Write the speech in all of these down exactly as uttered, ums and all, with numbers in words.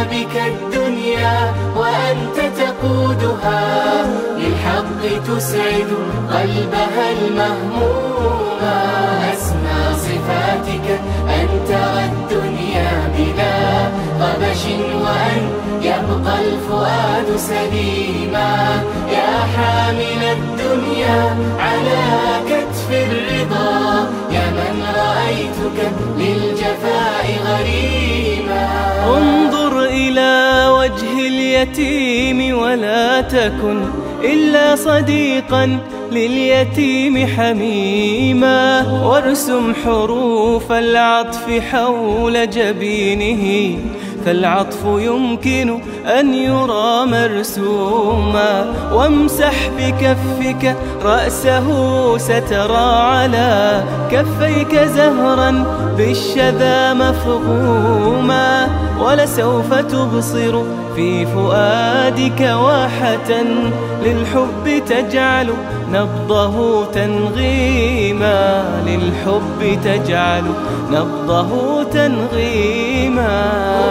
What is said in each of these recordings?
بك الدنيا وأنت تقودها، للحق تسعد قلبها المهموما. أسمى صفاتك أن ترى الدنيا بلا غبش، وأن يبقى الفؤاد سليما. يا حامل الدنيا على كتف الرضا، يا من رأيتك للجفاء غريما. انظر إلى وجه اليتيم ولا تكن إلا صديقا لليتيم حميما، وارسم حروف العطف حول جبينه، فالعطف يمكن أن يرى مرسوما. وامسح بكفك رأسه سترى على كفيك زهرا بالشذا مفغوما، ولسوف تبصر في فؤادك واحة للحب تجعل نبضه تنغيما، للحب تجعل نبضه تنغيما.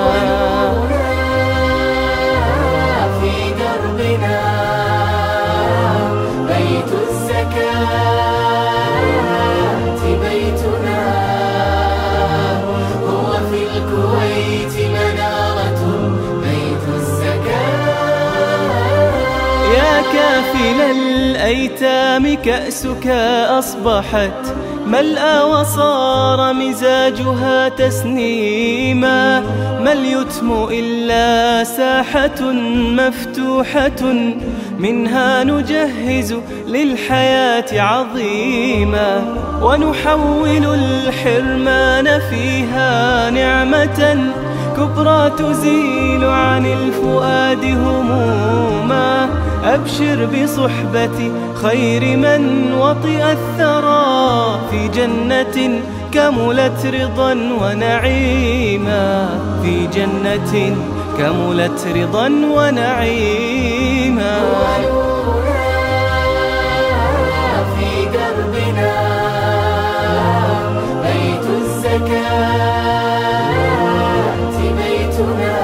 في دربنا بيت الزكاة بيتنا، هو في الكويت منارة بيت الزكاة. يا كافل الأيتام كأسك أصبحت ملأى وصار مزاجها تسنيما، ما اليتم إلا ساحة مفتوحة منها نجهز للحياة عظيما، ونحول الحرمان فيها نعمة كبرى تزيل عن الفؤاد هموما. أبشر بصحبة خير من وطئ الثرى في جنة كملت رضا ونعيما، في جنة كملت رضا ونعيما. في دربنا بيت الزكاة بيتنا،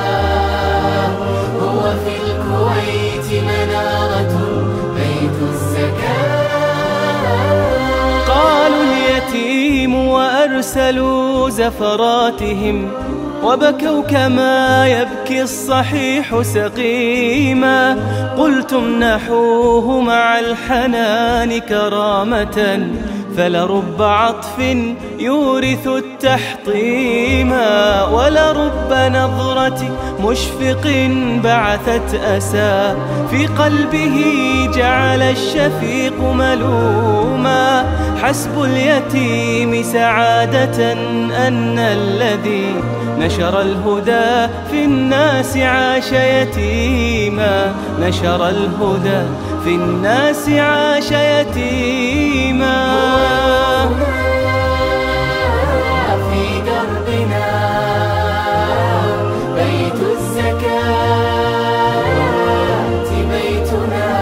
هو في الكويت منارة بيت الزكاة. قالوا اليتيم وأرسلوا زفراتهم، وبكوا كما يبكي الصحيح سقيما. قلت امنحوه مع الحنان كرامة، فلرب عطف يورث التحطيما، ولرب نظرة مشفق بعثت أسى في قلبه جعل الشفيق ملوما. حسب اليتيم سعادة أن الذي نشر الهدى في الناس عاش يتيما، نشر الهدى في الناس عاش يتيما. في دربنا بيت الزكاة بيتنا،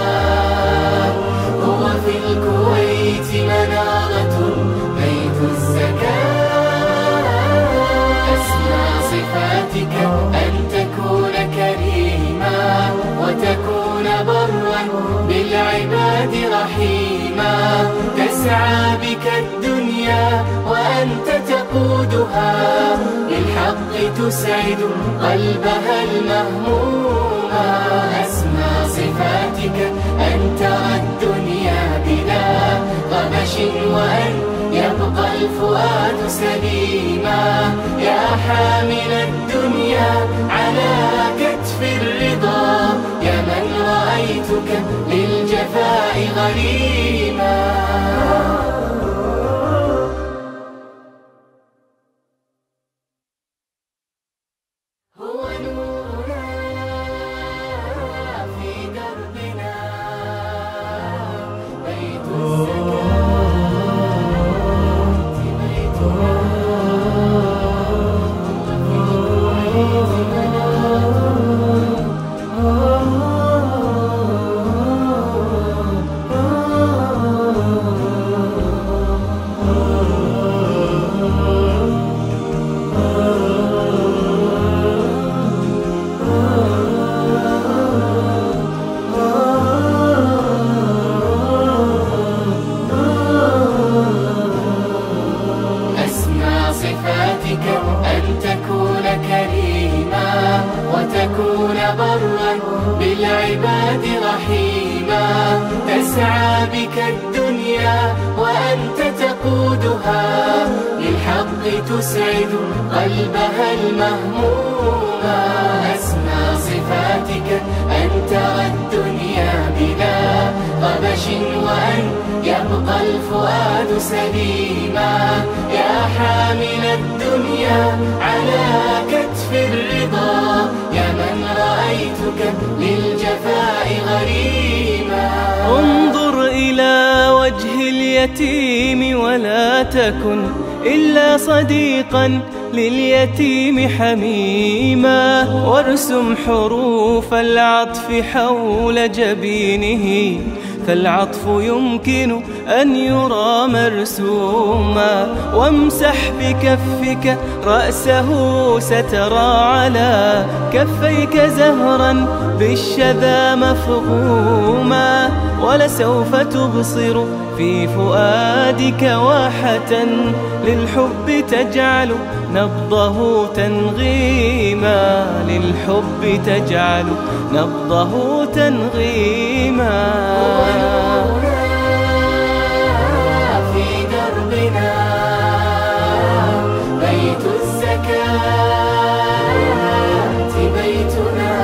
هو في الكويت منارة بيت الزكاة. أسمى صفاتك أن تكون كريما، وتكون برا بالعباد رحيما. تسعى بك الدنيا وأنت تقودها، للحق تسعد قلبها المهموما. أسمى صفاتك أن ترى الدنيا بلا غبش، وأن يبقى الفؤاد سليما. يا حامل الدنيا على كتف الرضا، يا من رأيتك للجفاء غريما. هو نورنا في دربنا بيت الزكاة بيتنا، وتكون برا بالعباد رحيما. تسعى بك الدنيا وأنت تقودها، للحق تسعد قلبها المهموما. أسمى صفاتك أن ترى الدنيا بلا غبش، وأن يبقى الفؤاد سليما. يا حامل الدنيا على كتف الرضا، يا من رأيتك للجفاء غريما. انظر إلى وجه اليتيم ولا تكن إلا صديقا لليتيم حميما، وارسم حروف العطف حول جبينه، فالعطف يمكن أن يرى مرسوما. وامسح بكفك رأسه سترى على كفيك زهرا بالشذا مفغوما. ولسوف تبصر في فؤادك واحة للحب تجعل نبضه تنغيما، للحب تجعل نبضه تنغيما. في دربنا بيت الزكاة بيتنا،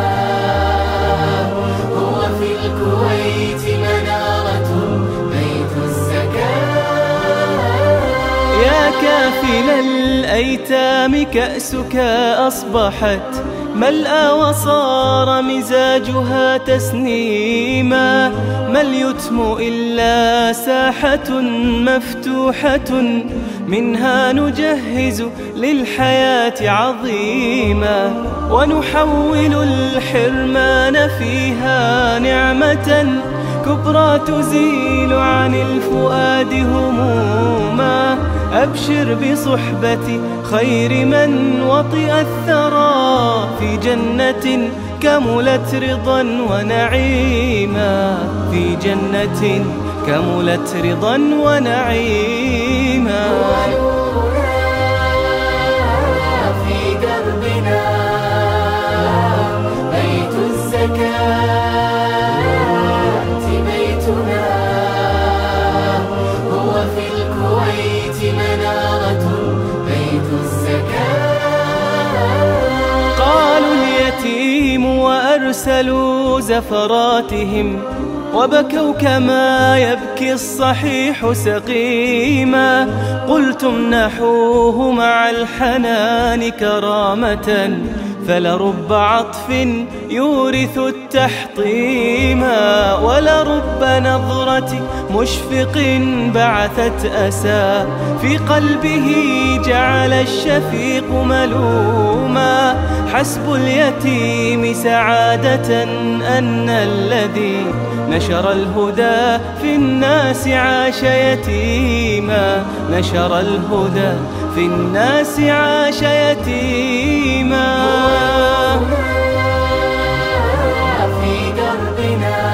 هو في الكويت منارة بيت الزكاة. يا كافل الأيتام كأسك أصبحت ملأى وصار مزاجها تسنيما. ما اليتم إلا ساحة مفتوحة منها نجهز للحياة عظيما، ونحول الحرمان فيها نعمة كبرى تزيل عن الفؤاد هموما. أبشر بصحبة خير من وطئ الثرى في جنة كملت رضا ونعيما، في جنة كملت رضا ونعيما. في دربنا بيت الزكاة بيتنا، هو في الكويت منارة بيت الزكاة. قالوا اليتيم وأرسلوا زفراتهم، وبكوا كما يبكي الصحيح سقيما. قلت امنحوه مع الحنان كرامة، فلرب عطف يورث التحطيما. ولرب نظرة مشفق بعثت أسى في قلبه جعل الشفيق ملوما. حسب اليتيم سعادة أن الذي نشر الهدى في الناس عاش يتيما، نشر الهدى في الناس عاش يتيما. في دربنا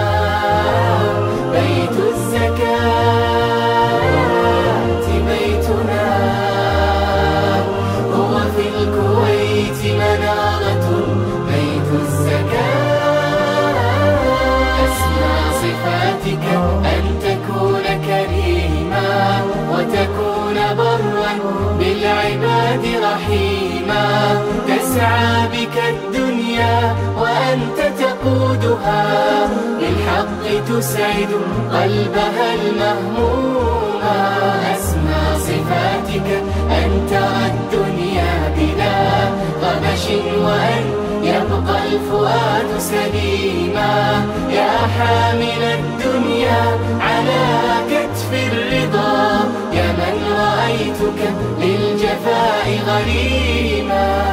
بيت الزكاة بيتنا، هو في الكويت منارة بيت الزكاة. أسمى صفاتك أن تكون كريما، وتكون برا بالعباد رحيما. تسعى بك الدنيا وأنت تقودها، للحق تسعد قلبها المهموما. أسمى صفاتك أن ترى الدنيا بلا غبش، وأن يبقى الفؤاد سليما. يا حامل الدنيا على كتف الرضا، يا من رأيتك للجفاء غريما.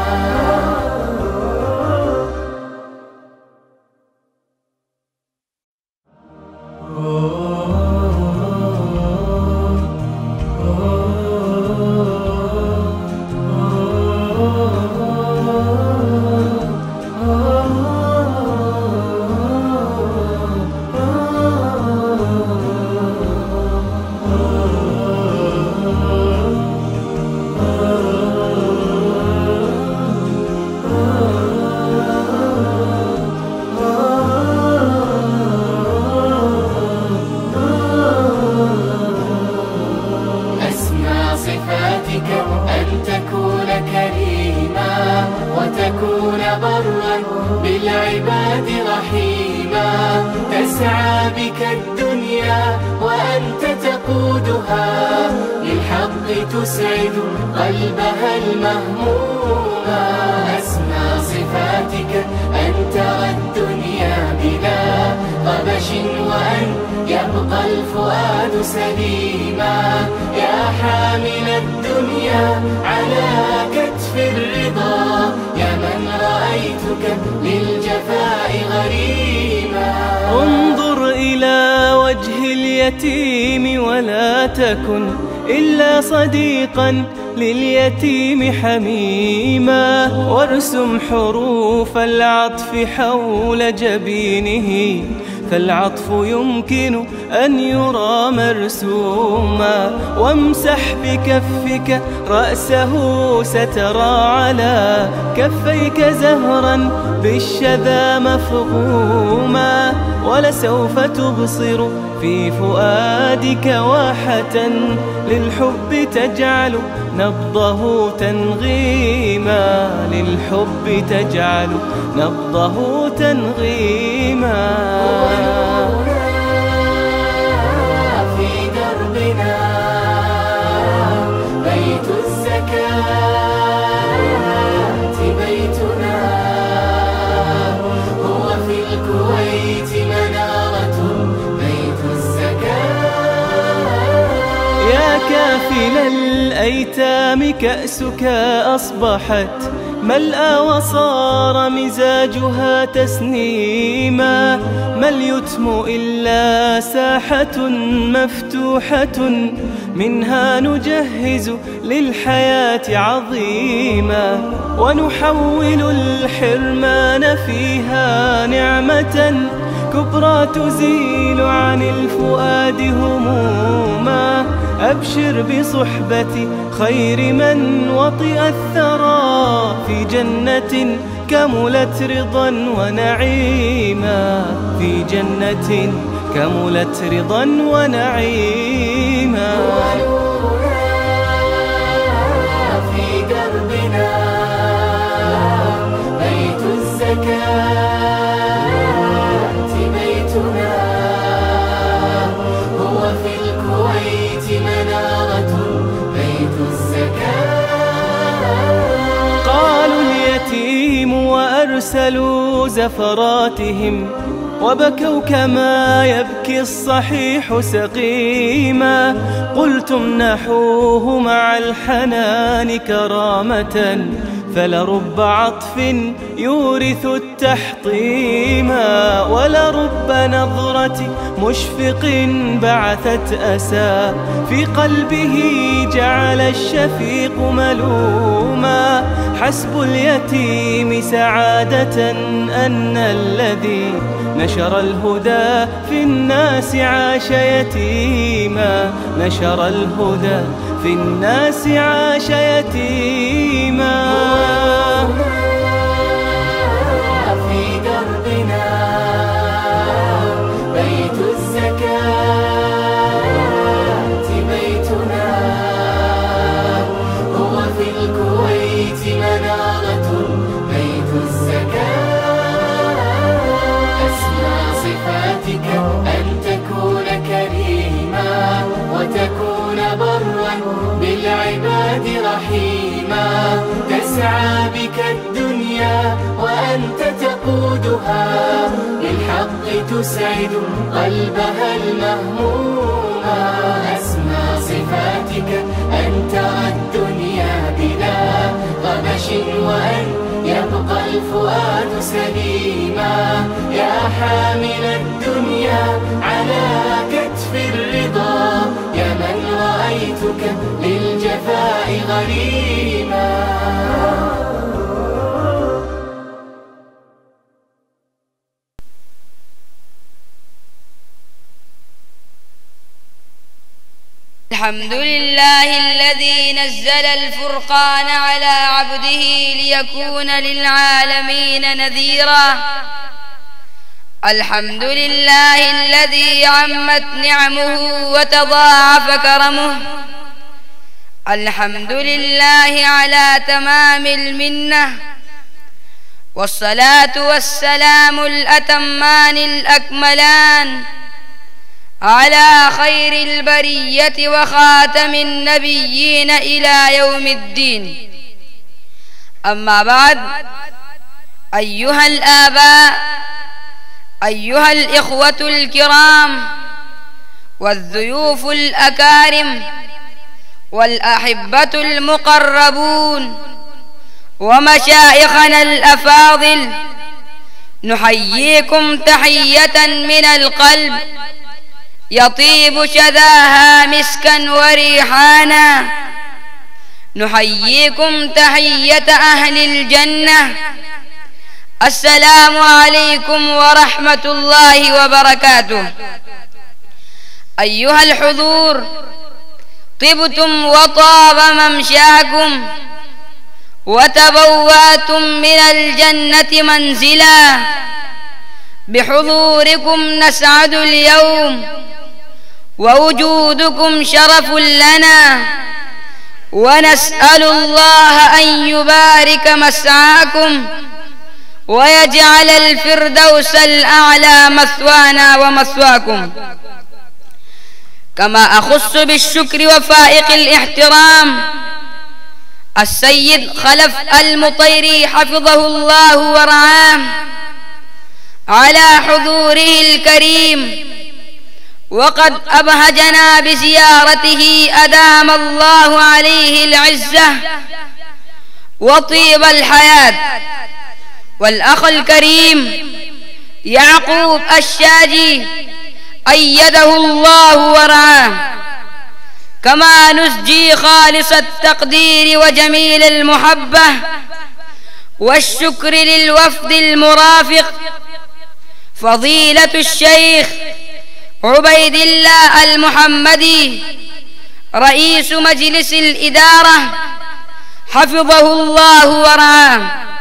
بالعباد رحيما. تسعى بك الدنيا وأنت تقودها، للحق تسعد قلبها المهموما. أسمى صفاتك أن ترى الدنيا بلا غبش، وأن يبقى الفؤاد سليما. يا حامل الدنيا على كتف الرضا، يا من رأيتك للجفاء غريما. انظر إلى وجه اليتيم ولا تكن إلا صديقا لليتيم حميما، وارسم حروف العطف حول جبينه، فالعطف يمكن أن يرى مرسوما. وامسح بكفك رأسه سترى على كفيك زهرا بالشذا مفغوما. ولسوف تبصر في فؤادك واحة للحب تجعل نبضه تنغيما، للحب تجعل نبضه تنغيما. في دربنا بيت الزكاة بيتنا، هو في الكويت منارة بيت الزكاة. يا كافل الأيتام كأسك أصبحت ملأى وصار مزاجها تسنيما. ما اليتم إلا ساحة مفتوحة، منها نجهز للحياة عظيما، ونحول الحرمان فيها نعمة كبرى تزيل عن الفؤاد هموما. أبشر بصحبة خير من وطئ الثرى، في جنة كملت رضا ونعيما، في جنة كملت رضا ونعيما. في دربنا بيت الزكاة بيتنا، هو في الكويت منارة بيت الزكاة. قالوا اليتيم وأرسلوا زفراتهم، وبكوا كما يبكي الصحيح سقيما. قلت امنحوه مع الحنان كرامة، فلرب عطف يورث التحطيما. ولرب نظرة مشفق بعثت أسى في قلبه جعل الشفيق ملوما. حسب اليتيم سعادة أن الذي نشر الهدى في الناس عاش يتيما، نشر الهدى في الناس عاش يتيما. في دربنا بيت الزكاة بيتنا، هو في الكويت منارة بيت الزكاة. أسمى صفاتك أن تكون كريما، وتكون برا بالعباد رحيما. تسعى بك الدنيا وأنت تقودها، للحق تسعد قلبها المهموما. أسمى صفاتك أن ترى الدنيا بلا غبش، وأن يبقى الفؤاد سليما. يا حامل الدنيا على كتف الرضا، يا من رأيتك للجفاء غريما. الحمد لله الذي نزل الفرقان على عبده ليكون للعالمين نذيرا. الحمد لله الذي عمت نعمه وتضاعف كرمه. الحمد لله على تمام المنة. والصلاة والسلام الأتمان الأكملان على خير البرية وخاتم النبيين إلى يوم الدين. أما بعد، أيها الآباء، أيها الإخوة الكرام، والضيوف الأكارم، والأحبة المقربون، ومشايخنا الأفاضل، نحييكم تحية من القلب يطيب شذاها مسكا وريحانا. نحييكم تحية أهل الجنة. السلام عليكم ورحمة الله وبركاته. أيها الحضور، طبتم وطاب ممشاكم، وتبوأتم من الجنة منزلا. بحضوركم نسعد اليوم، ووجودكم شرف لنا، ونسأل الله أن يبارك مسعاكم ويجعل الفردوس الأعلى مثوانا ومثواكم. كما أخص بالشكر وفائق الاحترام السيد خلف المطيري حفظه الله ورعاه على حضوره الكريم، وقد أبهجنا بزيارته أدام الله عليه العزة وطيب الحياة. والأخ الكريم يعقوب الشاجي أيده الله ورعاه. كما نسجي خالص التقدير وجميل المحبة والشكر للوفد المرافق فضيلة الشيخ عبيد الله المحمدي رئيس مجلس الإدارة حفظه الله ورعاه.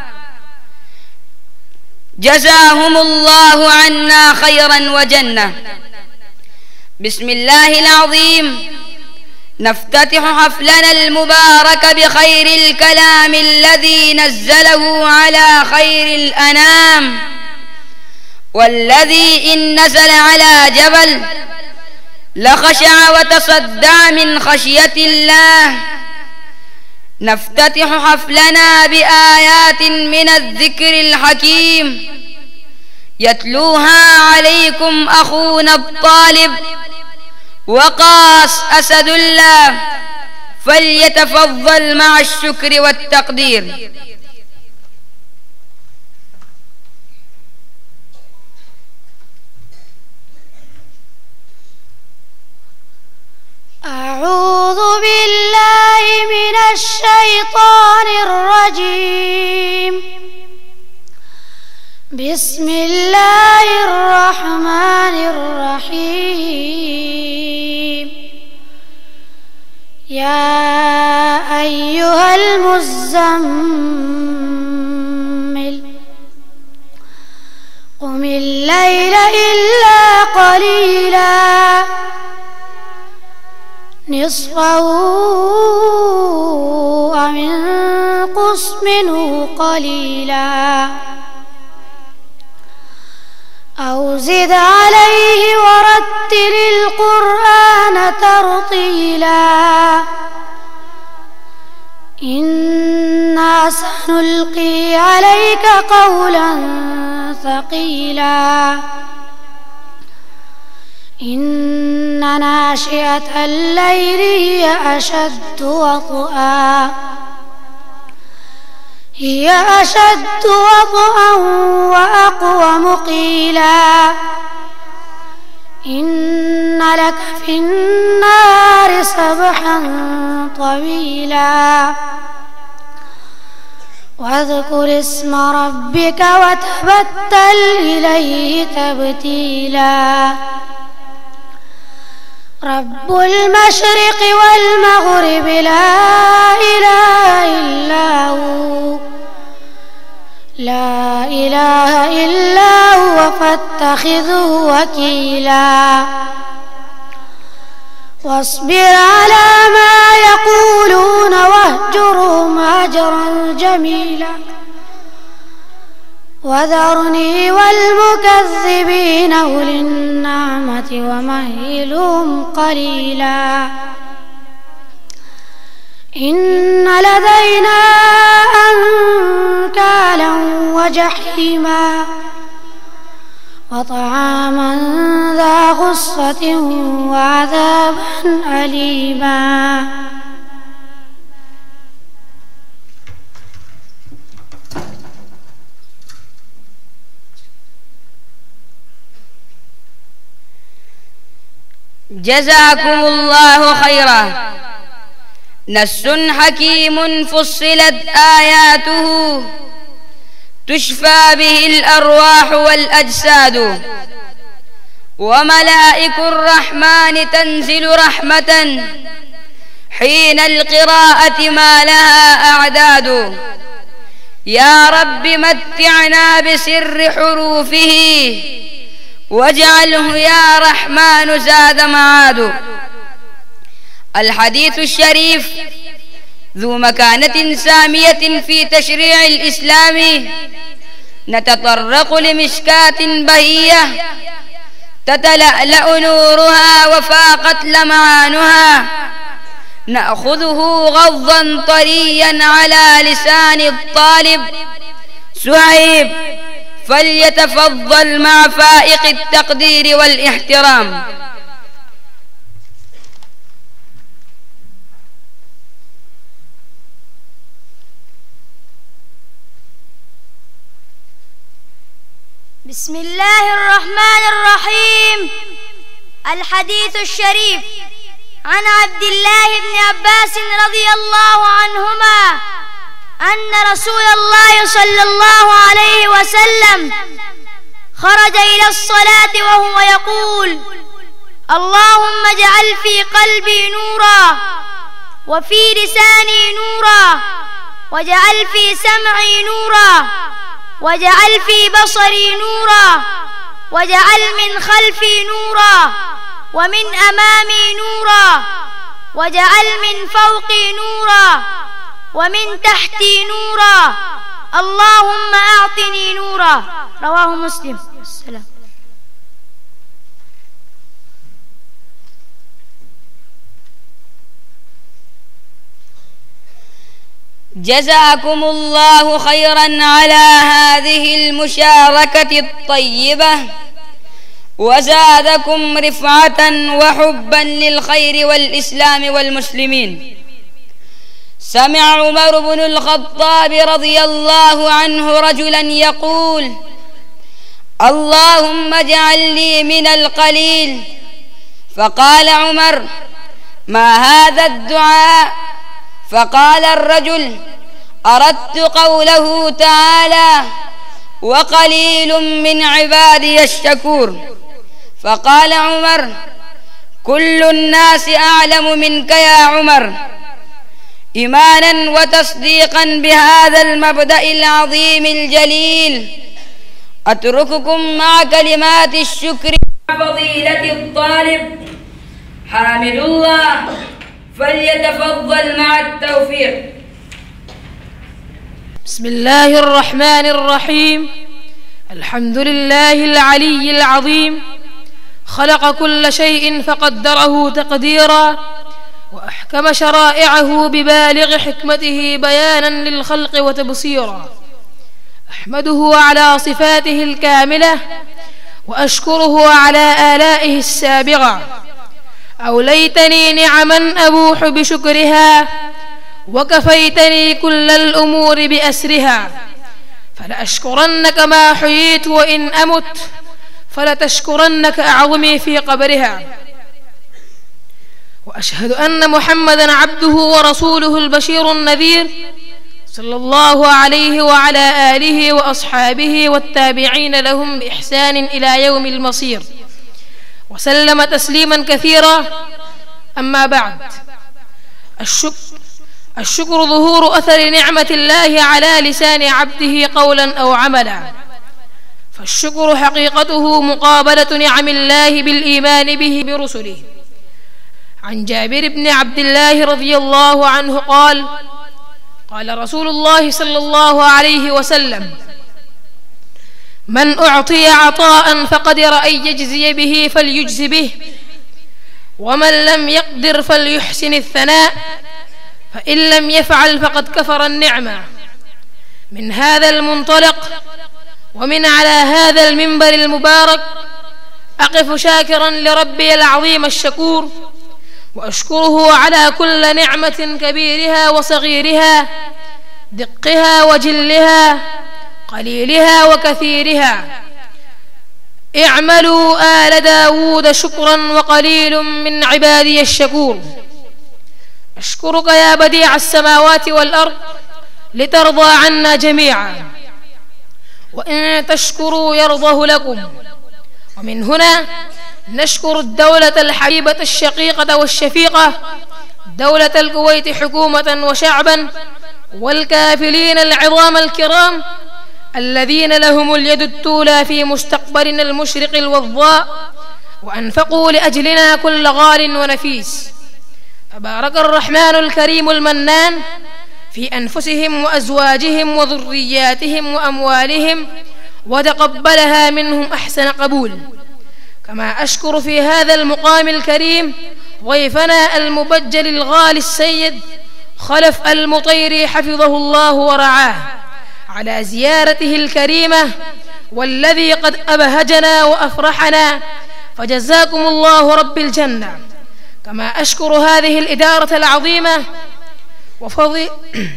جزاهم الله عنا خيرا وجنة. بسم الله العظيم. نفتتح حفلنا المبارك بخير الكلام الذي نزله على خير الأنام، والذي إن نزل على جبل لخشع وتصدع من خشية الله. نفتتح حفلنا بآيات من الذكر الحكيم يتلوها عليكم أخونا الطالب وقاص أسد الله، فليتفضل مع الشكر والتقدير. أعوذ بالله من الشيطان الرجيم. بسم الله الرحمن الرحيم. يا أيها المزمل قم الليل إلا قليلا نصفه أو انقص منه قليلا أو زد عليه ورتل القرآن ترتيلا. إنا سنلقي عليك قولا ثقيلا. إن ناشئة الليل هي أشد وطئا هي أشد وطئا وأقوم قيلا. إن لك في النار سبحا طويلا. واذكر اسم ربك وتبتل إليه تبتيلا. رب المشرق والمغرب لا إله إلا هو لا إله إلا هو فاتخذه وكيلا. واصبر على ما يقولون واهجرهم هجرا جميلا. وذرني والمكذبين أولي النعمة ومهلهم قليلا إن لدينا أنكالا وجحيما وطعاما ذا غصة وعذابا أليما. جزاكم الله خيرا. نص حكيم فصلت آياته تشفى به الأرواح والأجساد وملائك الرحمن تنزل رحمة حين القراءة ما لها أعداد. يا رب متعنا بسر حروفه واجعله يا رحمن زاد معاد. الحديث الشريف ذو مكانة سامية في تشريع الإسلام. نتطرق لمشكاة بهية تتلألأ نورها وفاقت لمعانها، نأخذه غضا طريا على لسان الطالب سهيب، فليتفضل مع فائق التقدير والاحترام. بسم الله الرحمن الرحيم. الحديث الشريف عن عبد الله بن عباس رضي الله عنهما أن رسول الله صلى الله عليه وسلم خرج إلى الصلاة وهو يقول: اللهم اجعل في قلبي نورا وفي لساني نورا واجعل في سمعي نورا واجعل في بصري نورا واجعل من خلفي نورا ومن أمامي نورا واجعل من فوقي نورا ومن تحتي نورا، اللهم أعطني نورا. رواه مسلم. السلام. جزاكم الله خيرا على هذه المشاركة الطيبة وزادكم رفعة وحبا للخير والإسلام والمسلمين. سمع عمر بن الخطاب رضي الله عنه رجلا يقول: اللهم اجعل لي من القليل. فقال عمر: ما هذا الدعاء؟ فقال الرجل: أردت قوله تعالى: وقليل من عبادي الشكور. فقال عمر: كل الناس أعلم منك يا عمر. إيمانا وتصديقا بهذا المبدأ العظيم الجليل أترككم مع كلمات الشكر فضيلة الطالب حامد الله، فليتفضل مع التوفيق. بسم الله الرحمن الرحيم. الحمد لله العلي العظيم، خلق كل شيء فقدره تقديرا، وأحكم شرائعه ببالغ حكمته بيانا للخلق وتبصيرا. أحمده على صفاته الكاملة وأشكره على آلائه السابغة. أوليتني نعما أبوح بشكرها وكفيتني كل الأمور بأسرها. فلأشكرنك ما حييت وإن أمت، فلتشكرنك أعظمي في قبرها. وأشهد أن محمدا عبده ورسوله البشير النذير، صلى الله عليه وعلى آله وأصحابه والتابعين لهم بإحسان إلى يوم المصير، وسلم تسليما كثيرا. أما بعد، الشكر الشكر ظهور أثر نعمة الله على لسان عبده قولا أو عملا. فالشكر حقيقته مقابلة نعم الله بالإيمان به برسله. عن جابر بن عبد الله رضي الله عنه قال: قال رسول الله صلى الله عليه وسلم: من أعطي عطاء فقدر أن يجزي به فليجزي به، ومن لم يقدر فليحسن الثناء، فإن لم يفعل فقد كفر النعمة. من هذا المنطلق ومن على هذا المنبر المبارك أقف شاكرا لربي العظيم الشكور، وأشكره على كل نعمة كبيرها وصغيرها، دقها وجلها، قليلها وكثيرها. اعملوا آل داود شكرا وقليل من عبادي الشكور. أشكرك يا بديع السماوات والأرض لترضى عنا جميعا، وإن تشكروا يرضه لكم. ومن هنا نشكر الدولة الحبيبة الشقيقة والشفيقة، دولة الكويت حكومة وشعبا، والكافلين العظام الكرام الذين لهم اليد التولى في مستقبلنا المشرق الوضاء، وأنفقوا لأجلنا كل غال ونفيس. فبارك الرحمن الكريم المنان في أنفسهم وأزواجهم وذرياتهم وأموالهم، وتقبلها منهم أحسن قبول. كما أشكر في هذا المقام الكريم ضيفنا المبجل الغالي السيد خلف المطيري حفظه الله ورعاه على زيارته الكريمة، والذي قد أبهجنا وأفرحنا، فجزاكم الله رب الجنة. كما أشكر هذه الإدارة العظيمة وفضي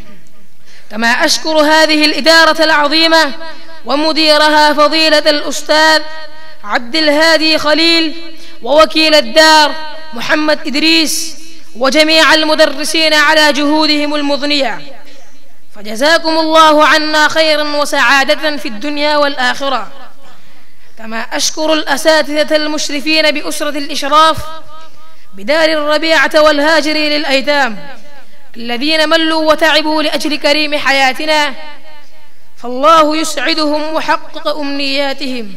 كما أشكر هذه الإدارة العظيمة ومديرها فضيلة الأستاذ عبد الهادي خليل، ووكيل الدار محمد إدريس، وجميع المدرسين على جهودهم المضنية، فجزاكم الله عنا خيرا وسعادة في الدنيا والآخرة. كما أشكر الأساتذة المشرفين بأسرة الإشراف بدار الربيعة والهاجري للأيتام، الذين ملوا وتعبوا لأجل كريم حياتنا، فالله يسعدهم وحقق أمنياتهم.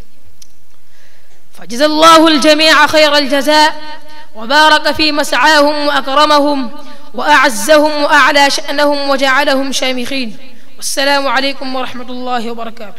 فجزى الله الجميع خير الجزاء، وبارك في مسعاهم وأكرمهم وأعزهم وأعلى شأنهم وجعلهم شامخين. والسلام عليكم ورحمة الله وبركاته.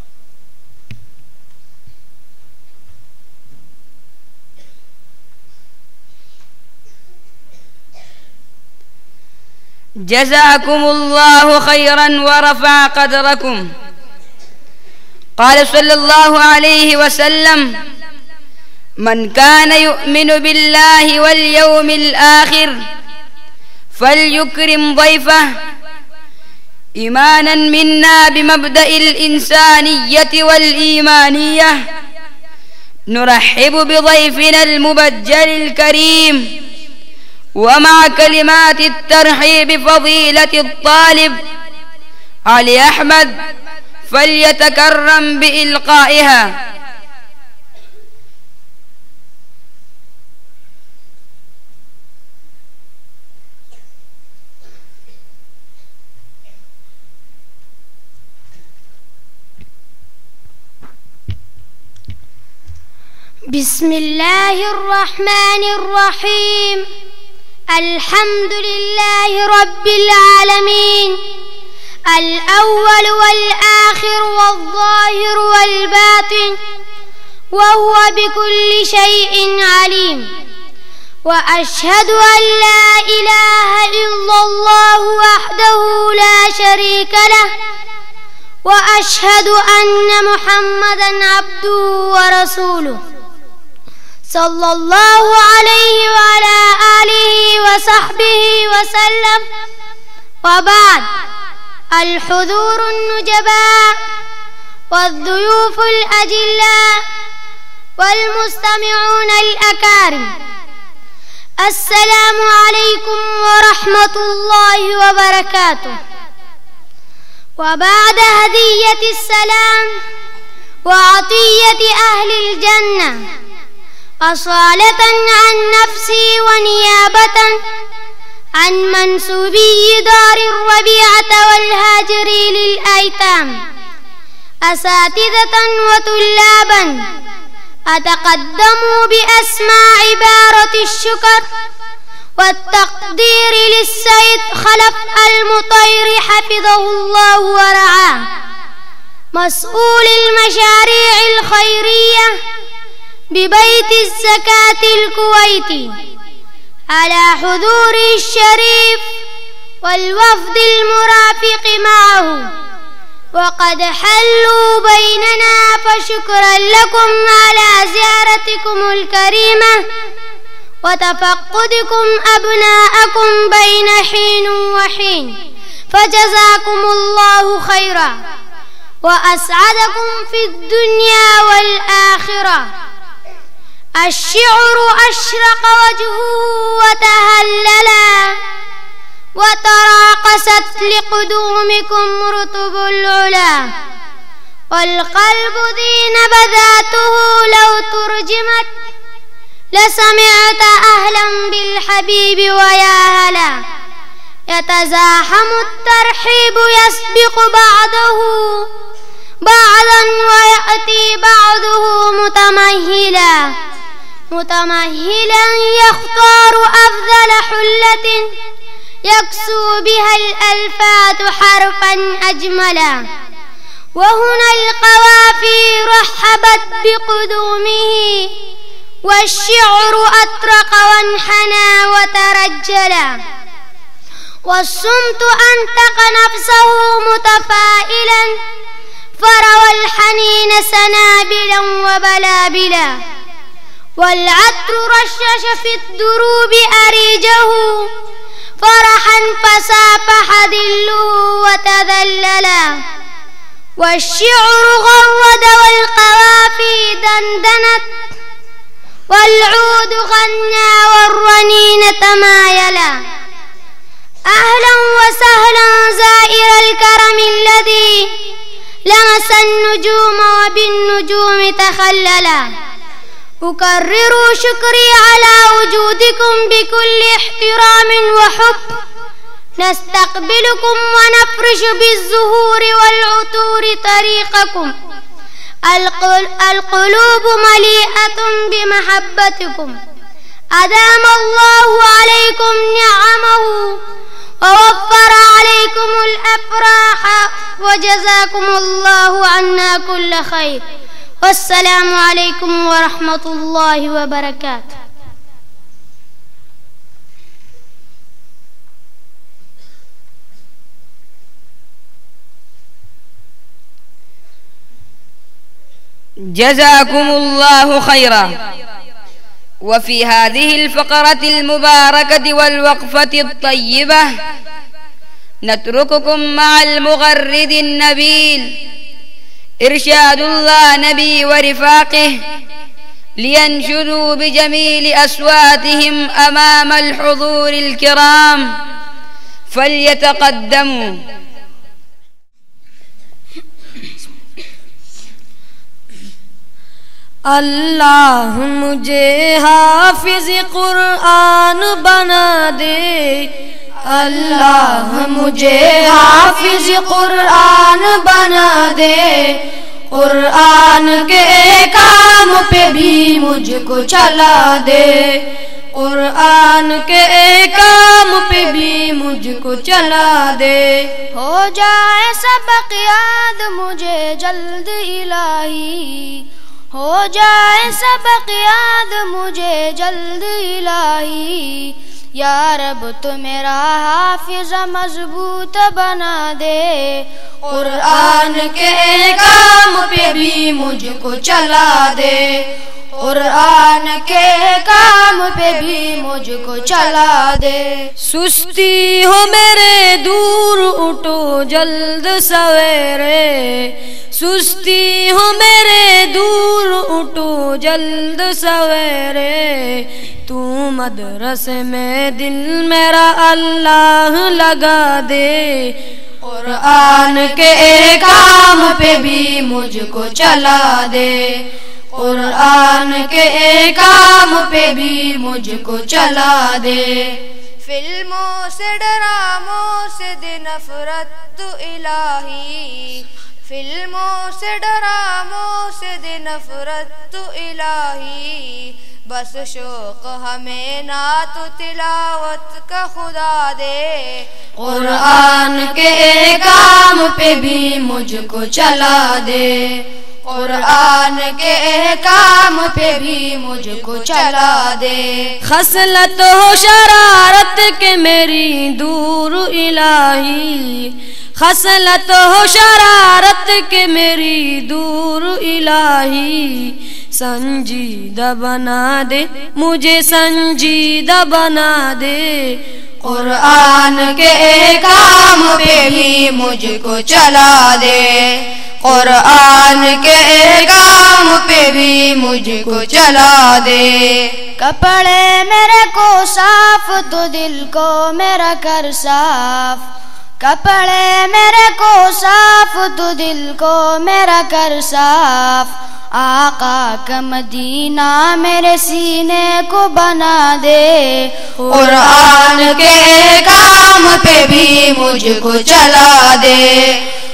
جزاكم الله خيرا ورفع قدركم. قال صلى الله عليه وسلم: من كان يؤمن بالله واليوم الآخر فليكرم ضيفه. إيمانا منا بمبدأ الإنسانية والإيمانية نرحب بضيفنا المبجل الكريم، ومع كلمات الترحيب فضيلة الطالب علي أحمد فليتكرم بإلقائها. بسم الله الرحمن الرحيم. الحمد لله رب العالمين، الأول والآخر والظاهر والباطن، وهو بكل شيء عليم. وأشهد أن لا إله إلا الله وحده لا شريك له، وأشهد أن محمدًا عبده ورسوله صلى الله عليه وعلى آله وصحبه وسلم. وبعد، الحضور النجباء والضيوف الأجلاء والمستمعون الأكارم، السلام عليكم ورحمة الله وبركاته. وبعد هدية السلام وعطية أهل الجنة، أصالة عن نفسي ونيابة عن منسوبي دار الربيعة والهاجري للأيتام، أساتذة وطلابا، أتقدم بأسماء عبارة الشكر والتقدير للسيد خلف المطير حفظه الله ورعاه، مسؤول المشاريع الخيرية ببيت الزكاة الكويتي على حضوره الشريف والوفد المرافق معه، وقد حلوا بيننا، فشكرا لكم على زيارتكم الكريمة وتفقدكم أبناءكم بين حين وحين، فجزاكم الله خيرا وأسعدكم في الدنيا والآخرة. الشعر أشرق وجهه وتهللا، وتراقصت لقدومكم رطب العلا، والقلب ذي نبذاته لو ترجمت لسمعت أهلا بالحبيب ويا هلا. يتزاحم الترحيب يسبق بعضه بعضا، ويأتي بعضه متمهلا متمهلا يختار أفضل حلة يكسو بها الألفات حرفا أجملا. وهنا القوافي رحبت بقدومه، والشعر أطرق وانحنى وترجلا، والصمت أنتق نفسه متفائلا، فروى الحنين سنابلا وبلابلا، والعطر رشش في الدروب أريجه، فرحا فسافح ذله وتذللا. والشعر غرد والقوافي دندنت، والعود غنى والرنين تمايلا. أهلا وسهلا زائر الكرم الذي لمس النجوم وبالنجوم تخللا. أكرر شكري على وجودكم بكل احترام وحب، نستقبلكم ونفرش بالزهور والعطور طريقكم، القلوب مليئة بمحبتكم. أدام الله عليكم نعمه ووفر عليكم الأفراح، وجزاكم الله عنا كل خير. والسلام عليكم ورحمة الله وبركاته. جزاكم الله خيرا. وفي هذه الفقرة المباركة والوقفة الطيبة نترككم مع المغرد النبيل إرشاد الله نبي ورفاقه لينشدوا بجميل أصواتهم أمام الحضور الكرام، فليتقدموا. अल्लाह मुझे हाफिज कुरान बना दे, अल्लाह मुझे हाफिज कुरान बना दे, कुरान के काम पे भी मुझको चला दे, कुरान के काम पे भी मुझको चला दे। हो जाए सबक याद मुझे जल्द इलाही, हो जाए सबक याद मुझे जल्द इलाही, या रब तो मेरा हाफिज मजबूत बना दे, कुरान के काम पे भी मुझको चला दे, कुरान के काम पे भी मुझको चला दे। सुस्ती हो मेरे दूर उठो जल्द सवेरे, सुस्ती हो मेरे दूर उठो जल्द सवेरे, तू मदरसे में दिल मेरा अल्लाह लगा दे, कुरान के काम पे भी मुझको चला दे, कुरान के काम पे भी मुझको चला दे। फिल्मों से ड्रामों से दे नफरत तू इलाही, फिल्मों से ड्रामों से दे नफरत तू इलाही, بس شوق ہمیں نعت تلاوت کا خدا دے، قرآن کے کام پہ بھی مجھ کو چلا دے، قرآن کے کام پہ بھی مجھ کو چلا دے۔ خصلت ہو شرارت کے میری دور الہی، خصلت ہو شرارت کے میری دور الہی، سنجیدہ بنا دے مجھے سنجیدہ بنا دے، قرآن کے کام پہ بھی مجھ کو چلا دے، قرآن کے کام پہ بھی مجھ کو چلا دے۔ کپڑے میرے کو صاف تو دل کو میرا کر صاف، کپڑے میرے کو صاف تو دل کو میرا کر صاف، آقا کا مدینہ میرے سینے کو بنا دے، قرآن کے کام پہ بھی مجھ کو چلا دے،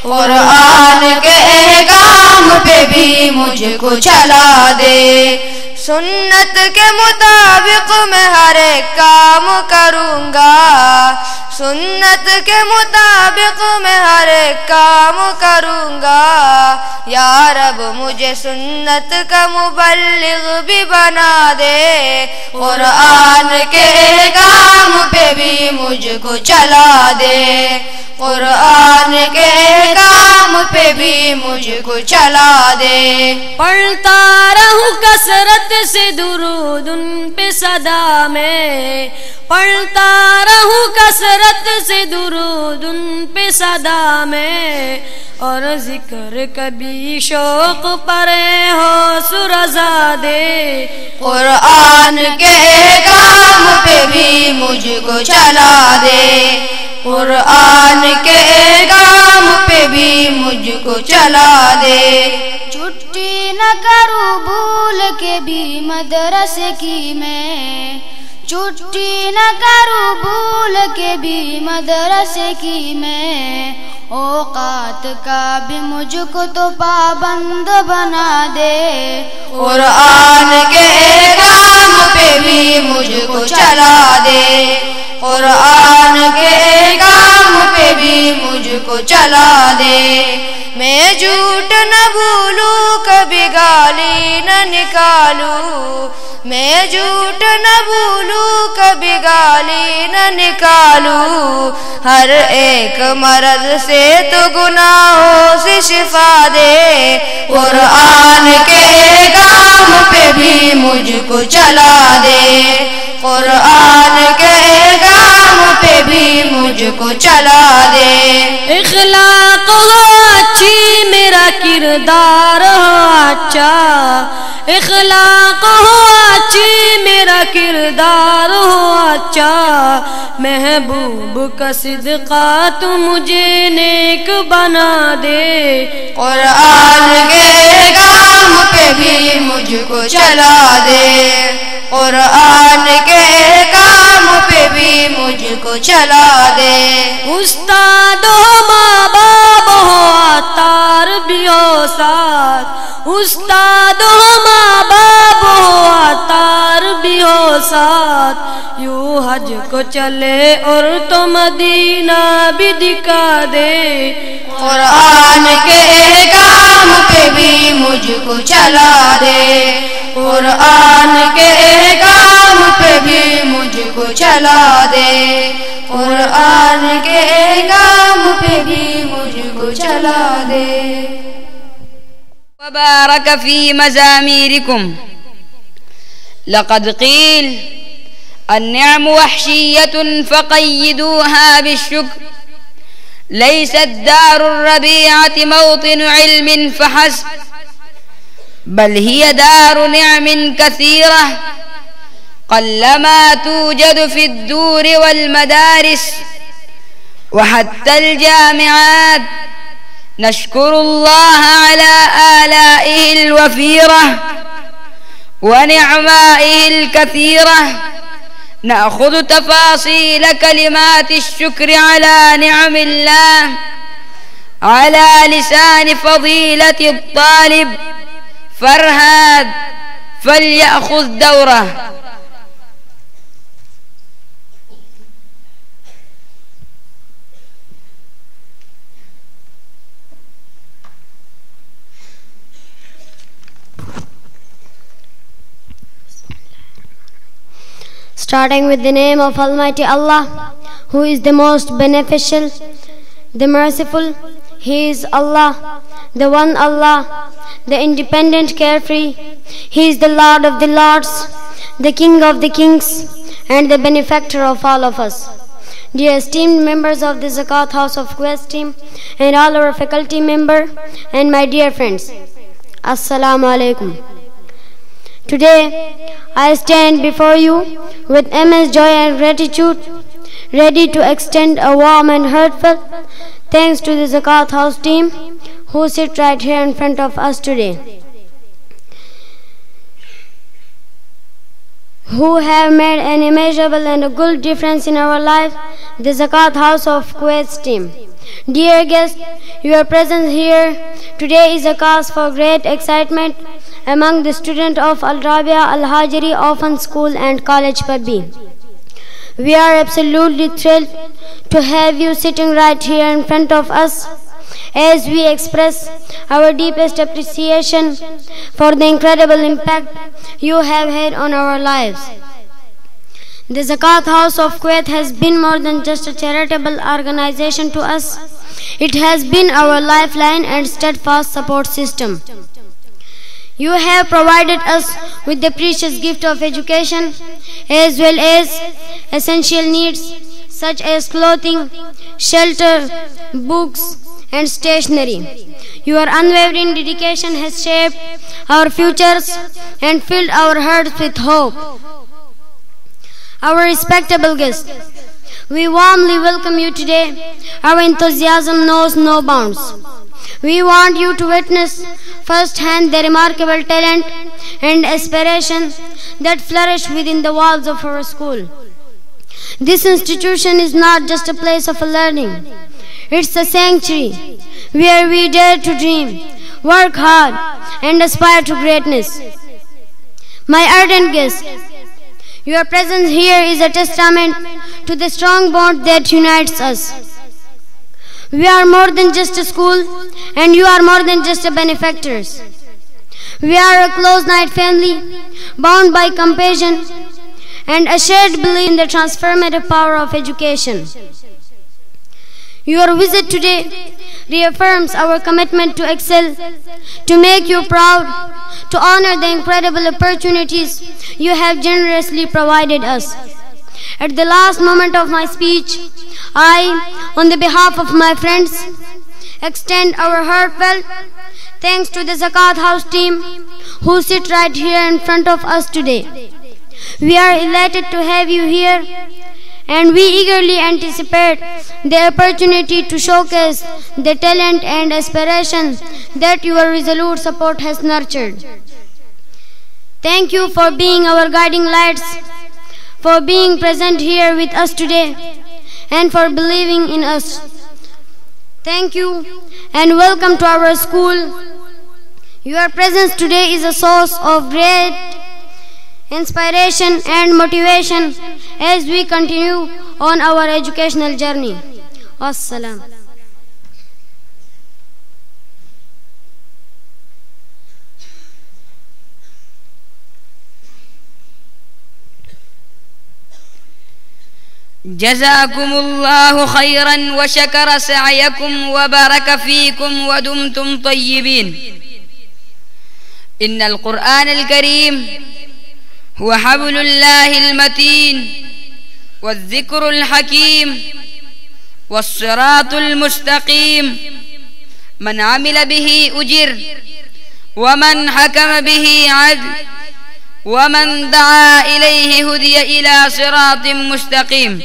قرآن کے کام پہ بھی مجھ کو چلا دے۔ سنت کے مطابق میں ہر ایک کام کروں گا، سنت کے مطابق میں ہر ایک کام کروں گا، یا رب مجھے سنت کا مبلغ بھی بنا دے، قرآن کے کام پہ بھی مجھ کو چلا دے، قرآن کے کام پہ بھی مجھ کو چلا دے۔ پڑھتا رہوں کثرت سے درود ان پہ صدا میں، پڑھتا رہوں کثرت سے درود ان پہ صدا میں، اور ذکر کبھی شوق پرے ہو سرزا دے، قرآن کے کام پہ بھی مجھ کو چلا دے، قرآن کے کام پہ بھی مجھ کو چلا دے۔ چھٹی نہ کروں بھول کے بھی مدرسے کی میں، چھٹی نہ کروں بھول کے بھی مدرسے کی میں، اوقات کا بھی مجھ کو تو پابند بنا دے، قرآن کے کام پہ بھی مجھ کو چلا دے، قرآن کے کام پہ بھی مجھ کو چلا دے۔ میں جھوٹ نہ بھولوں کبھی گالی نہ نکالوں، میں جھوٹ نہ بھولوں کبھی گالی نہ نکالوں، ہر ایک مرض سے تو گناہوں سے شفا دے، قرآن کے کام پہ بھی مجھ کو چلا دے، قرآن کے کام پہ بھی مجھ کو چلا دے۔ اخلاق ہو اچھی میرا کردار ہو اچھا، اخلاق ہو اچھی میرا کردار ہو اچھا، محبوب کا صدقہ تو مجھے نیک بنا دے، قرآن کے کام پہ بھی مجھ کو چلا دے، قرآن کے کام پہ بھی مجھ کو چلا دے۔ استاد ہو ماں باپ ہو عطار بھی ہو ساتھ، استاد ہو ماں باپ ہو عطار بھی ہو ساتھ، یوں حج کو چلے اور تو مدینہ بھی دکھا دے، قرآن کے کام پہ بھی مجھ کو چلا دے، قرآن کے کام پہ بھی مجھ کو چلا دے، قرآن کے کام پہ بھی مجھ کو چلا دے۔ وبارك في مزاميركم. لقد قيل النعم وحشية فقيدوها بالشكر، ليست دار الربيعة موطن علم فحسب، بل هي دار نعم كثيرة قلما توجد في الدور والمدارس وحتى الجامعات. نشكر الله على آلائه الوفيرة ونعمائه الكثيرة. نأخذ تفاصيل كلمات الشكر على نعم الله على لسان فضيلة الطالب فرهاد فليأخذ دوره. Starting with the name of Almighty Allah, who is the most beneficial, the merciful. He is Allah, the one Allah, the independent, carefree. He is the Lord of the Lords, the King of the Kings, and the benefactor of all of us. Dear esteemed members of the Zakat House of Quest team, and all our faculty member, and my dear friends, Assalamu alaikum. Today, I stand before you with immense joy and gratitude, ready to extend a warm and heartfelt thanks to the Zakat House team who sit right here in front of us today, who have made an immeasurable and a good difference in our life, the Zakat House of Kuwait's team. Dear guests, your presence here today is a cause for great excitement among the students of Al Rabia Al Hajri Orphan School and College Pabbi. We are absolutely thrilled to have you sitting right here in front of us as we express our deepest appreciation for the incredible impact you have had on our lives. The Zakat House of Kuwait has been more than just a charitable organization to us. It has been our lifeline and steadfast support system. You have provided us with the precious gift of education as well as essential needs such as clothing, shelter, books, and stationery. Your unwavering dedication has shaped our futures and filled our hearts with hope. Our respectable guests, we warmly welcome you today. Our enthusiasm knows no bounds. We want you to witness firsthand the remarkable talent and aspiration that flourish within the walls of our school. This institution is not just a place of learning. It's a sanctuary where we dare to dream, work hard, and aspire to greatness. My ardent guests, your presence here is a testament to the strong bond that unites us. We are more than just a school, and you are more than just a benefactors. We are a close-knit family, bound by compassion and a shared belief in the transformative power of education. Your visit today reaffirms our commitment to excel, to make you proud, to honor the incredible opportunities you have generously provided us. At the last moment of my speech, I, on the behalf of my friends, extend our heartfelt thanks to the Zakat House team who sit right here in front of us today. We are elated to have you here, and we eagerly anticipate the opportunity to showcase the talent and aspiration that your resolute support has nurtured. Thank you for being our guiding lights, for being present here with us today, and for believing in us. Thank you and welcome to our school. Your presence today is a source of great inspiration and motivation as we continue on our educational journey. Wassalam. جزاكم الله خيرا وشكر سعيكم وبارك فيكم ودمتم طيبين. إن القرآن الكريم هو حبل الله المتين والذكر الحكيم والصراط المستقيم. من عمل به أجر ومن حكم به عدل ومن دعا إليه هدي إلى صراط مستقيم.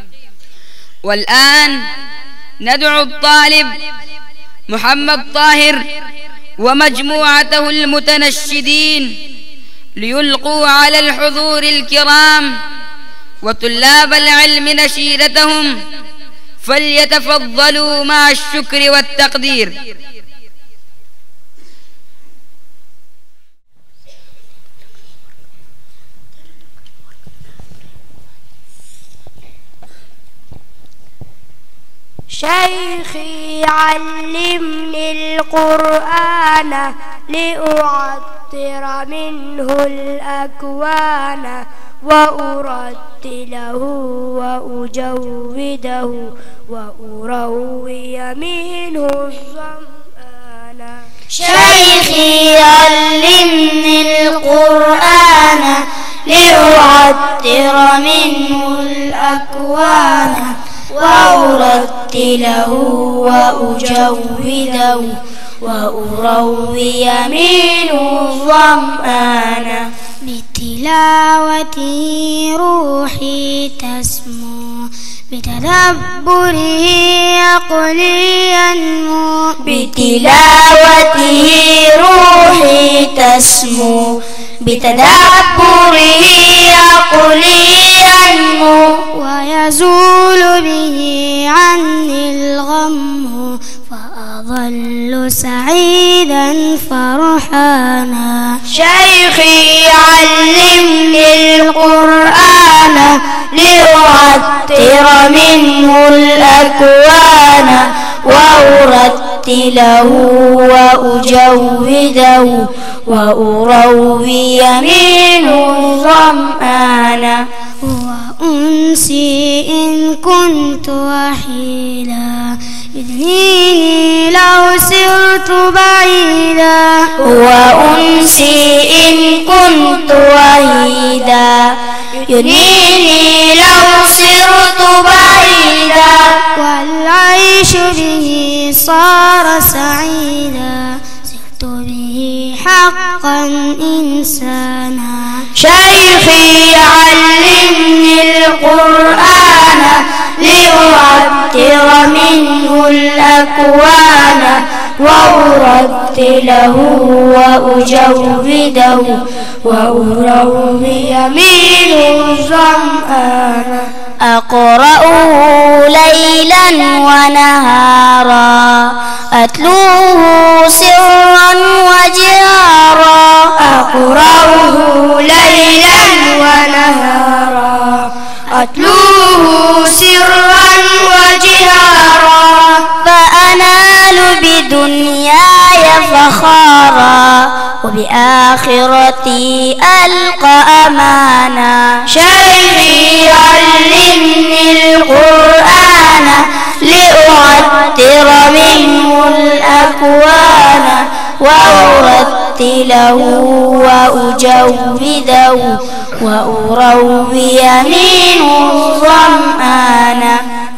والآن ندعو الطالب محمد طاهر ومجموعته المتنشدين ليلقوا على الحضور الكرام وطلاب العلم نشيدتهم، فليتفضلوا مع الشكر والتقدير. شيخي علمني القرآن لأعطر منه الأكوان وأرتله وأجوده وأروي منه الظمآن. شيخي علمني القرآن لأعطر منه الأكوان وأرتله وأجوده وأروي منه الظمآن. بتلاوته روحي تسمو بتدبره عقلي ينمو. بتلاوته روحي تسمو بتدبره عقلي ينمو. ويزول به عني الغم فأظل سعيدا فرحانا. شيخي علمني القرآن لأعطر منه الأكوان وأرتله وأجوده وأروي منه الظمآن. وأنسي إن كنت وحيدا يدنيني لو سرت بعيدا. وأنسي إن كنت وحيدا يدنيني لو سرت بعيدا. والعيش به صار سعيدا صرت به حقا إنسانا. شيخي علمني القرآن لأعطر منه الأكوان وأرتله وأجوده وأروي منه الظمآن. أقرأه ليلا ونهارا أتلوه سرا وجهارا. أقرأه ليلا ونهارا أتلوه سرا وجهارا. فأنال بدنياي فخارا وبآخرتي ألقى أمانا. شيخي علمني القرآن لأعطر منه الأكوان وأرتله وأجوده وأروي منه الظمآن.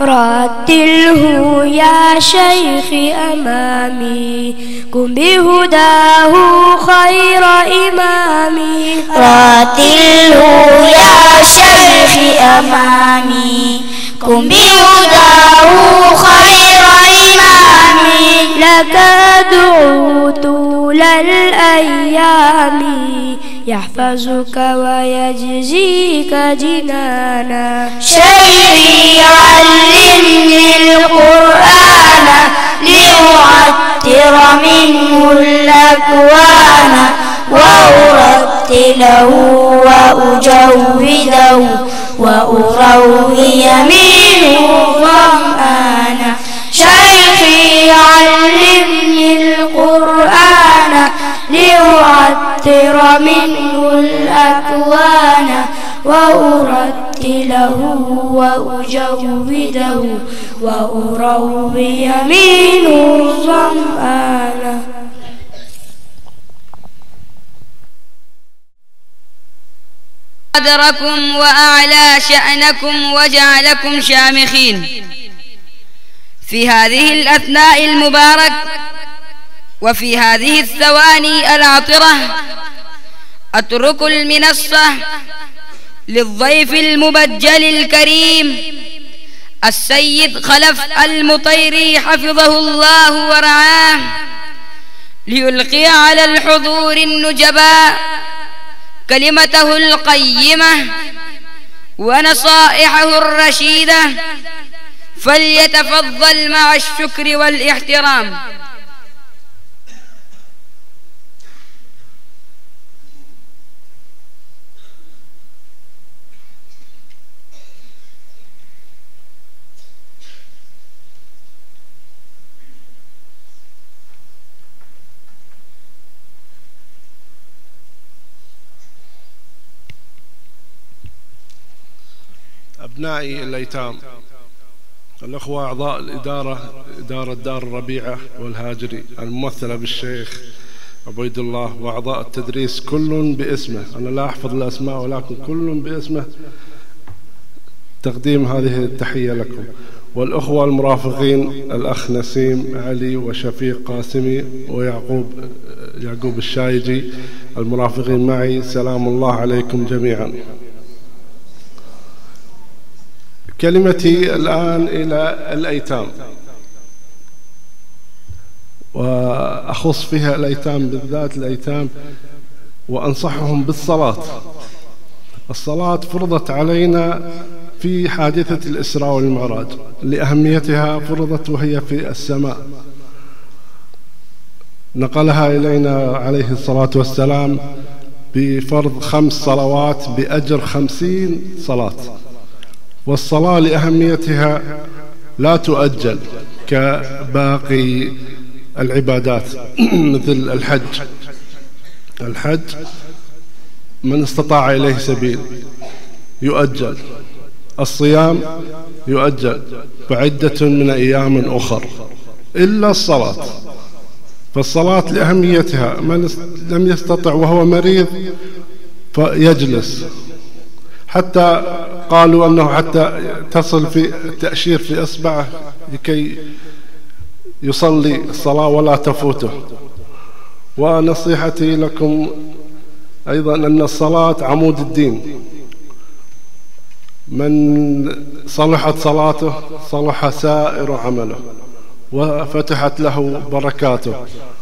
رتله يا شيخ أمامي كن بهداه خير إمامي. رتله يا شيخ أمامي كن بهداه خير إمامي. لك أدعو طول الأيام يحفظك ويجزيك جنانا. شيخي علمني القرآن لأعطر منه الأكوان وأرتله وأجوده وأروي منه الظمآن. شيخي علمني القرآن لأعطر منه الأكوان وأرتله وأجوده وأروي منه الظمآن. قدركم وأعلى شأنكم وجعلكم شامخين. في هذه الأثناء المبارك وفي هذه الثواني العطرة أترك المنصة للضيف المبجل الكريم السيد خلف المطيري حفظه الله ورعاه ليلقي على الحضور النجباء كلمته القيمة ونصائحه الرشيدة. فليتفضل مع الشكر والاحترام. أبنائي الأيتام، الأخوة أعضاء الإدارة، إدارة دار الربيعة والهاجري الممثلة بالشيخ عبيد الله، وأعضاء التدريس كل باسمه، أنا لا أحفظ الأسماء ولكن كل باسمه تقديم هذه التحية لكم. والأخوة المرافقين الأخ نسيم علي وشفيق قاسمي ويعقوب يعقوب الشايجي المرافقين معي، سلام الله عليكم جميعا. كلمتي الآن إلى الأيتام، وأخص فيها الأيتام بالذات الأيتام، وأنصحهم بالصلاة. الصلاة فرضت علينا في حادثة الإسراء والمعراج لأهميتها، فرضت وهي في السماء، نقلها إلينا عليه الصلاة والسلام بفرض خمس صلوات بأجر خمسين صلاة. والصلاة لأهميتها لا تؤجل كباقي العبادات مثل الحج. الحج من استطاع إليه سبيل يؤجل، الصيام يؤجل فعدة من أيام أخر، إلا الصلاة. فالصلاة لأهميتها، من لم يستطع وهو مريض فيجلس، حتى قالوا أنه حتى تصل في التأشير في إصبعه لكي يصلي الصلاة ولا تفوته. ونصيحتي لكم أيضا أن الصلاة عمود الدين، من صلحت صلاته صلح سائر عمله وفتحت له بركاته.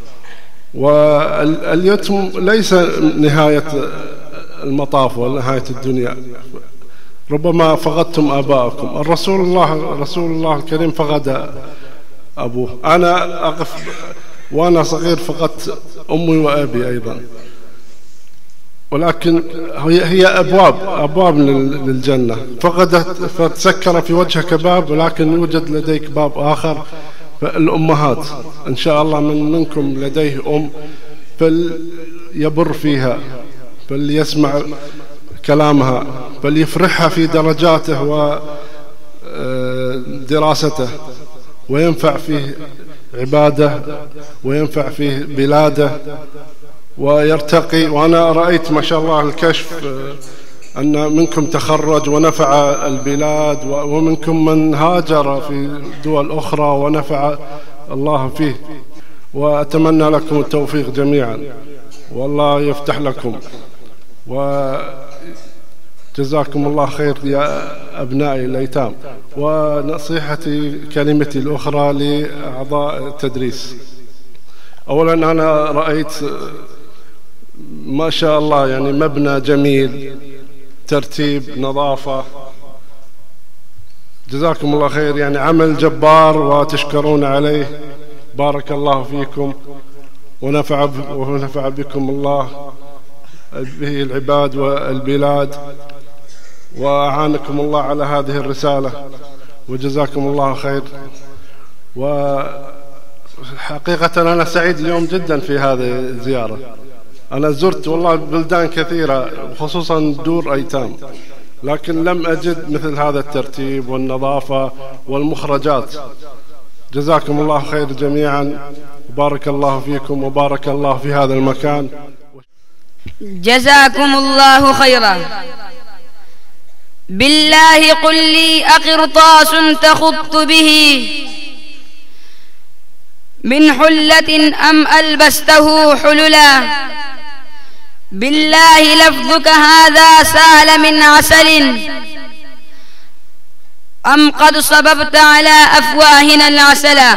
واليتم ليس نهاية المطاف ولا نهاية الدنيا، ربما فقدتم آباءكم. الرسول الله رسول الله الكريم فقد أبوه، أنا أقف وأنا صغير فقدت أمي وأبي أيضا، ولكن هي هي أبواب أبواب للجنة، فقدت فتسكر في وجهك باب ولكن يوجد لديك باب آخر. فالأمهات إن شاء الله من منكم لديه أم فليبر فيها، فليسمع كلامها، فليفرحها في درجاته ودراسته، وينفع فيه عباده وينفع فيه بلاده ويرتقي. وأنا رأيت ما شاء الله الكشف أن منكم تخرج ونفع البلاد، ومنكم من هاجر في دول أخرى ونفع الله فيه. وأتمنى لكم التوفيق جميعا، والله يفتح لكم، وجزاكم الله خير يا أبنائي الأيتام. ونصيحتي كلمتي الأخرى لأعضاء التدريس، أولا أنا رأيت ما شاء الله يعني مبنى جميل، ترتيب، نظافة، جزاكم الله خير، يعني عمل جبار وتشكرون عليه. بارك الله فيكم ونفع ونفع بكم الله به العباد والبلاد، وأعانكم الله على هذه الرسالة، وجزاكم الله خير. وحقيقة أنا سعيد اليوم جدا في هذه الزيارة. أنا زرت والله بلدان كثيرة خصوصا دور أيتام، لكن لم أجد مثل هذا الترتيب والنظافة والمخرجات. جزاكم الله خير جميعا، وبارك الله فيكم وبارك الله في هذا المكان. جزاكم الله خيرا. بالله قل لي أقرطاس تخط به من حلة أم ألبسته حللا؟ بالله لفظك هذا سال من عسل أم قد صببت على أفواهنا العسلا؟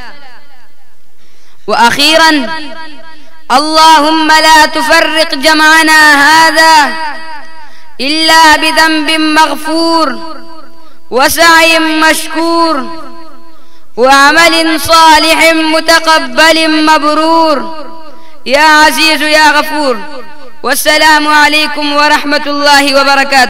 وأخيرا اللهم لا تفرق جمعنا هذا إلا بذنب مغفور وسعي مشكور وعمل صالح متقبل مبرور، يا عزيز يا غفور. والسلام عليكم ورحمة الله وبركاته.